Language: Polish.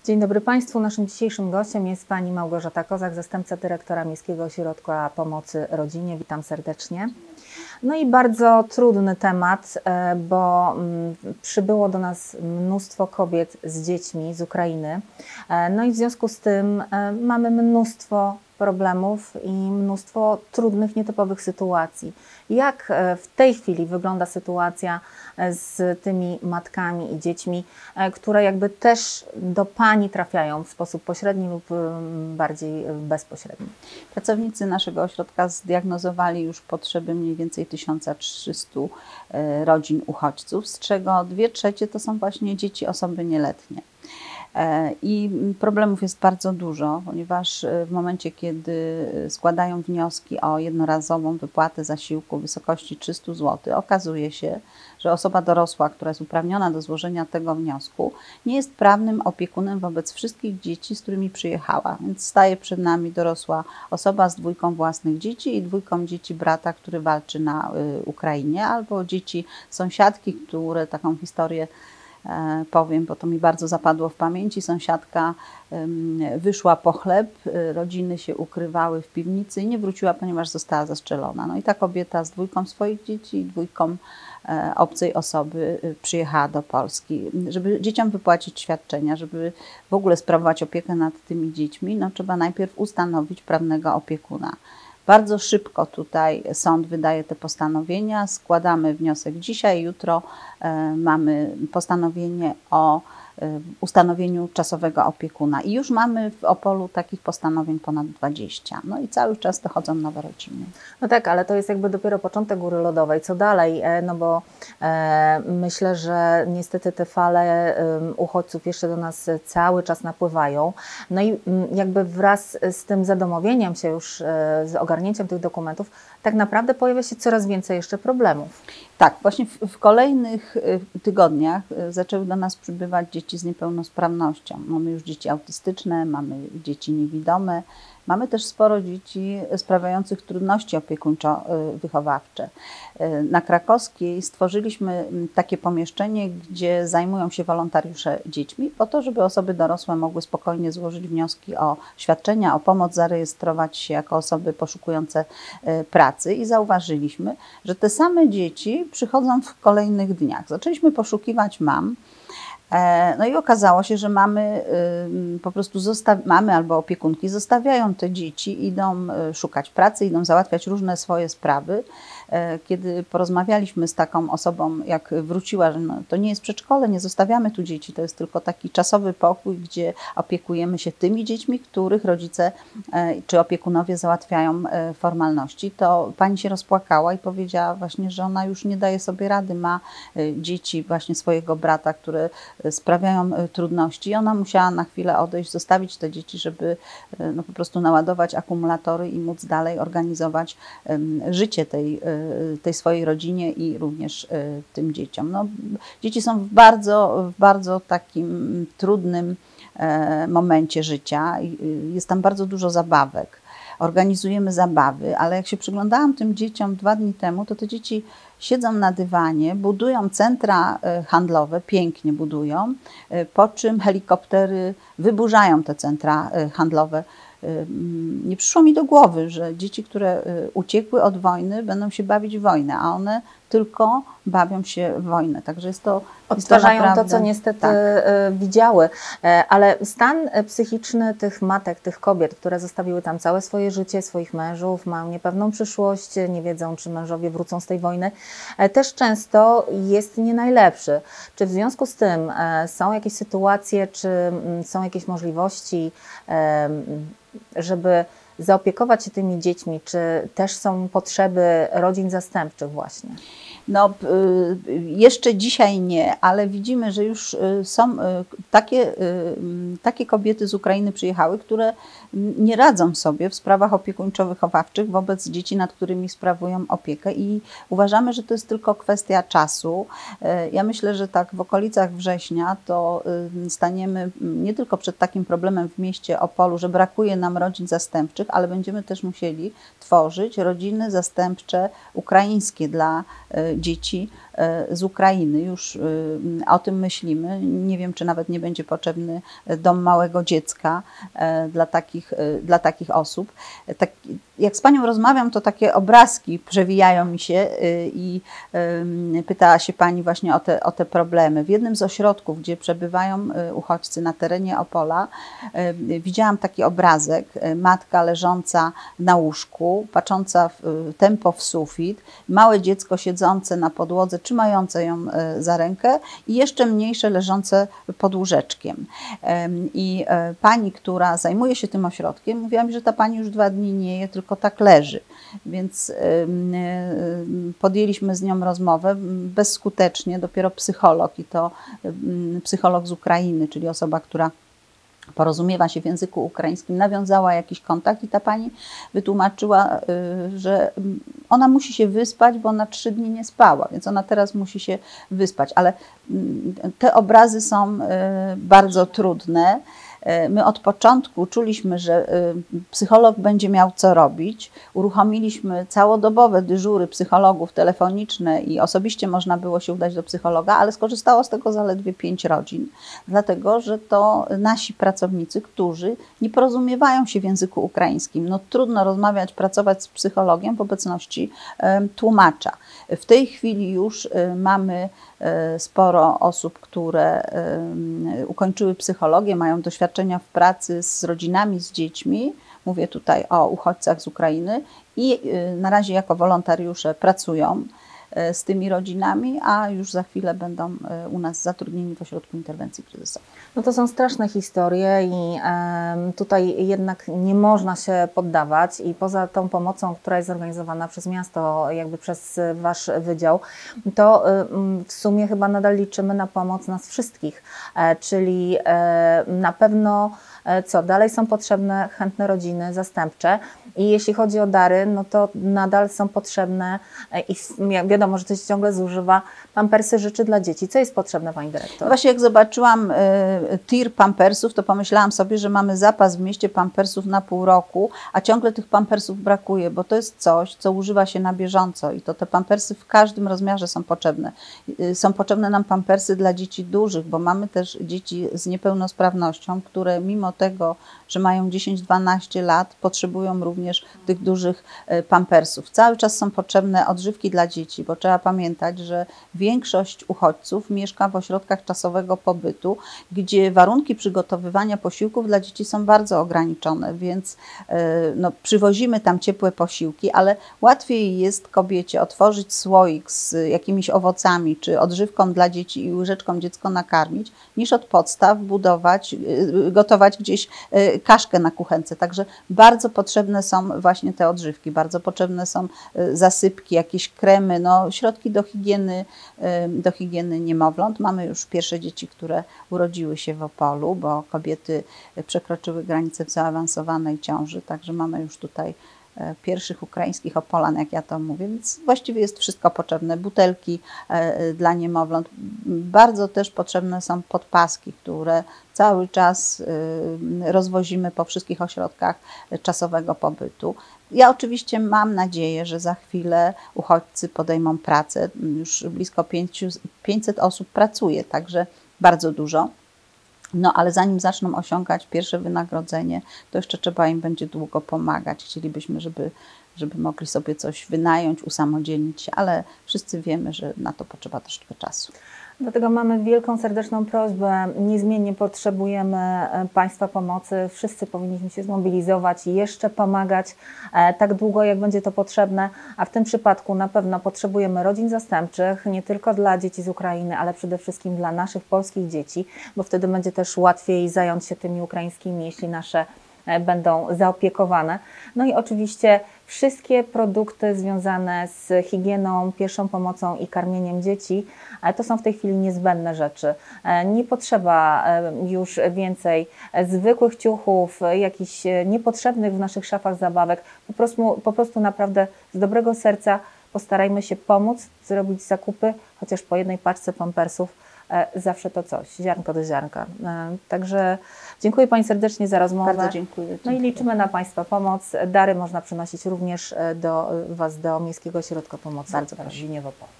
Dzień dobry Państwu. Naszym dzisiejszym gościem jest Pani Małgorzata Kozak, zastępca dyrektora Miejskiego Ośrodka Pomocy Rodzinie. Witam serdecznie. No i bardzo trudny temat, bo przybyło do nas mnóstwo kobiet z dziećmi z Ukrainy. No i w związku z tym mamy mnóstwo problemów i mnóstwo trudnych, nietypowych sytuacji. Jak w tej chwili wygląda sytuacja z tymi matkami i dziećmi, które jakby też do Pani trafiają w sposób pośredni lub bardziej bezpośredni? Pracownicy naszego ośrodka zdiagnozowali już potrzeby mniej więcej 1300 rodzin uchodźców, z czego 2/3 to są właśnie dzieci, osoby nieletnie. I problemów jest bardzo dużo, ponieważ w momencie, kiedy składają wnioski o jednorazową wypłatę zasiłku w wysokości 300 zł, okazuje się, że osoba dorosła, która jest uprawniona do złożenia tego wniosku, nie jest prawnym opiekunem wobec wszystkich dzieci, z którymi przyjechała. Więc staje przed nami dorosła osoba z 2 własnych dzieci i 2 dzieci brata, który walczy na Ukrainie, albo dzieci sąsiadki, które taką historię powiem, bo to mi bardzo zapadło w pamięci. Sąsiadka wyszła po chleb, rodziny się ukrywały w piwnicy i nie wróciła, ponieważ została zastrzelona. No i ta kobieta z 2 swoich dzieci i 2 obcej osoby przyjechała do Polski. Żeby dzieciom wypłacić świadczenia, żeby w ogóle sprawować opiekę nad tymi dziećmi, no trzeba najpierw ustanowić prawnego opiekuna. Bardzo szybko tutaj sąd wydaje te postanowienia, składamy wniosek dzisiaj, jutro mamy postanowienie o ustanowieniu czasowego opiekuna i już mamy w Opolu takich postanowień ponad 20. No i cały czas dochodzą nowe rodziny. No tak, ale to jest jakby dopiero początek góry lodowej. Co dalej? No bo myślę, że niestety te fale uchodźców jeszcze do nas cały czas napływają. No i jakby wraz z tym zadomowieniem się już, z ogarnięciem tych dokumentów, tak naprawdę pojawia się coraz więcej jeszcze problemów. Tak, właśnie w kolejnych tygodniach zaczęły do nas przybywać dzieci z niepełnosprawnością. Mamy już dzieci autystyczne, mamy dzieci niewidome, mamy też sporo dzieci sprawiających trudności opiekuńczo-wychowawcze. Na Krakowskiej stworzyliśmy takie pomieszczenie, gdzie zajmują się wolontariusze dziećmi, po to, żeby osoby dorosłe mogły spokojnie złożyć wnioski o świadczenia, o pomoc, zarejestrować się jako osoby poszukujące pracy i zauważyliśmy, że te same dzieci przychodzą w kolejnych dniach. Zaczęliśmy poszukiwać mam. No i okazało się, że mamy po prostu mamy albo opiekunki zostawiają te dzieci, idą szukać pracy, idą załatwiać różne swoje sprawy. Kiedy porozmawialiśmy z taką osobą, jak wróciła, że no, to nie jest przedszkole, nie zostawiamy tu dzieci, to jest tylko taki czasowy pokój, gdzie opiekujemy się tymi dziećmi, których rodzice czy opiekunowie załatwiają formalności, to pani się rozpłakała i powiedziała właśnie, że ona już nie daje sobie rady, ma dzieci właśnie swojego brata, które sprawiają trudności i ona musiała na chwilę odejść, zostawić te dzieci, żeby no, po prostu naładować akumulatory i móc dalej organizować życie tej swojej rodzinie i również tym dzieciom. No, dzieci są w bardzo takim trudnym momencie życia. Jest tam bardzo dużo zabawek. Organizujemy zabawy, ale jak się przyglądałam tym dzieciom 2 dni temu, to te dzieci siedzą na dywanie, budują centra handlowe, pięknie budują, po czym helikoptery wyburzają te centra handlowe. Nie przyszło mi do głowy, że dzieci, które uciekły od wojny, będą się bawić w wojnę, a one tylko bawią się w wojnę. Także jest to odtwarzają naprawdę, to, co niestety tak widziały. Ale stan psychiczny tych matek, tych kobiet, które zostawiły tam całe swoje życie, swoich mężów, mają niepewną przyszłość, nie wiedzą, czy mężowie wrócą z tej wojny, też często jest nie najlepszy. Czy w związku z tym są jakieś sytuacje, czy są jakieś możliwości, żeby zaopiekować się tymi dziećmi, czy też są potrzeby rodzin zastępczych właśnie? No, jeszcze dzisiaj nie, ale widzimy, że już są takie kobiety z Ukrainy przyjechały, które nie radzą sobie w sprawach opiekuńczo-wychowawczych wobec dzieci, nad którymi sprawują opiekę i uważamy, że to jest tylko kwestia czasu. Ja myślę, że tak w okolicach września to staniemy nie tylko przed takim problemem w mieście Opolu, że brakuje nam rodzin zastępczych, ale będziemy też musieli tworzyć rodziny zastępcze ukraińskie dla dzieci z Ukrainy. Już o tym myślimy. Nie wiem, czy nawet nie będzie potrzebny dom małego dziecka dla takich osób. Tak, jak z Panią rozmawiam, to takie obrazki przewijają mi się i pytała się Pani właśnie o te problemy. W jednym z ośrodków, gdzie przebywają uchodźcy na terenie Opola, widziałam taki obrazek, matka leżąca na łóżku, patrząca tępo w sufit, małe dziecko siedzące na podłodze, trzymające ją za rękę i jeszcze mniejsze leżące pod łóżeczkiem. I pani, która zajmuje się tym ośrodkiem, mówiła mi, że ta pani już 2 dni nie je, tylko tak leży. Więc podjęliśmy z nią rozmowę bezskutecznie, dopiero psycholog, i to psycholog z Ukrainy, czyli osoba, która porozumiewa się w języku ukraińskim, nawiązała jakiś kontakt i ta pani wytłumaczyła, że ona musi się wyspać, bo ona 3 dni nie spała, więc ona teraz musi się wyspać. Ale te obrazy są bardzo trudne. My od początku czuliśmy, że psycholog będzie miał co robić. Uruchomiliśmy całodobowe dyżury psychologów telefoniczne i osobiście można było się udać do psychologa, ale skorzystało z tego zaledwie 5 rodzin, dlatego że to nasi pracownicy, którzy nie porozumiewają się w języku ukraińskim. No, trudno rozmawiać, pracować z psychologiem w obecności tłumacza. W tej chwili już mamy sporo osób, które ukończyły psychologię, mają doświadczenia w pracy z rodzinami, z dziećmi. Mówię tutaj o uchodźcach z Ukrainy i na razie jako wolontariusze pracują z tymi rodzinami, a już za chwilę będą u nas zatrudnieni w Ośrodku Interwencji Kryzysowej. No to są straszne historie i tutaj jednak nie można się poddawać i poza tą pomocą, która jest zorganizowana przez miasto, jakby przez Wasz wydział, to w sumie chyba nadal liczymy na pomoc nas wszystkich, czyli na pewno dalej są potrzebne chętne rodziny zastępcze i jeśli chodzi o dary, no to nadal są potrzebne i wiadomo, że to się ciągle zużywa, pampersy, rzeczy dla dzieci. Co jest potrzebne, Pani Dyrektor? Właśnie jak zobaczyłam tir pampersów, to pomyślałam sobie, że mamy zapas w mieście pampersów na pół roku, a ciągle tych pampersów brakuje, bo to jest coś, co używa się na bieżąco i to te pampersy w każdym rozmiarze są potrzebne. Są potrzebne nam pampersy dla dzieci dużych, bo mamy też dzieci z niepełnosprawnością, które mimo tego, że mają 10-12 lat, potrzebują również tych dużych pampersów. Cały czas są potrzebne odżywki dla dzieci, bo trzeba pamiętać, że większość uchodźców mieszka w ośrodkach czasowego pobytu, gdzie warunki przygotowywania posiłków dla dzieci są bardzo ograniczone, więc no, przywozimy tam ciepłe posiłki, ale łatwiej jest kobiecie otworzyć słoik z jakimiś owocami czy odżywką dla dzieci i łyżeczką dziecko nakarmić, niż od podstaw gotować gdzieś kaszkę na kuchence. Także bardzo potrzebne są właśnie te odżywki, bardzo potrzebne są zasypki, jakieś kremy, no, środki do higieny niemowląt. Mamy już pierwsze dzieci, które urodziły się w Opolu, bo kobiety przekroczyły granicę zaawansowanej ciąży, także mamy już tutaj pierwszych ukraińskich Opolan, jak ja to mówię, więc właściwie jest wszystko potrzebne. Butelki dla niemowląt. Bardzo też potrzebne są podpaski, które cały czas rozwozimy po wszystkich ośrodkach czasowego pobytu. Ja oczywiście mam nadzieję, że za chwilę uchodźcy podejmą pracę. Już blisko 500 osób pracuje, także bardzo dużo. No ale zanim zaczną osiągać pierwsze wynagrodzenie, to jeszcze trzeba im będzie długo pomagać. Chcielibyśmy, żeby mogli sobie coś wynająć, usamodzielnić się, ale wszyscy wiemy, że na to potrzeba troszeczkę czasu. Dlatego mamy wielką, serdeczną prośbę. Niezmiennie potrzebujemy Państwa pomocy. Wszyscy powinniśmy się zmobilizować i jeszcze pomagać tak długo, jak będzie to potrzebne. A w tym przypadku na pewno potrzebujemy rodzin zastępczych, nie tylko dla dzieci z Ukrainy, ale przede wszystkim dla naszych polskich dzieci, bo wtedy będzie też łatwiej zająć się tymi ukraińskimi, jeśli nasze będą zaopiekowane. No i oczywiście wszystkie produkty związane z higieną, pierwszą pomocą i karmieniem dzieci, to są w tej chwili niezbędne rzeczy. Nie potrzeba już więcej zwykłych ciuchów, jakichś niepotrzebnych w naszych szafach zabawek. Po prostu naprawdę z dobrego serca postarajmy się pomóc, zrobić zakupy, chociaż po jednej paczce pampersów. Zawsze to coś, ziarnko do ziarnka. Także dziękuję Pani serdecznie za rozmowę. Bardzo dziękuję. No i liczymy na Państwa pomoc. Dary można przynosić również do Was, do Miejskiego Ośrodka Pomocy Bardzo w Rodzinie w Opolu.